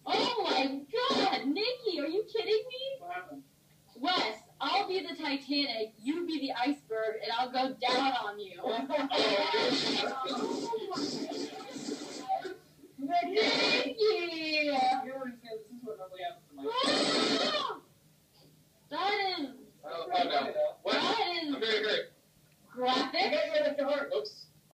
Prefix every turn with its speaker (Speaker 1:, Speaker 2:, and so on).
Speaker 1: Oh my God, Nikki, are you kidding me?
Speaker 2: What happened?
Speaker 1: Wes, I'll be the Titanic, you be the iceberg, and I'll go down on you.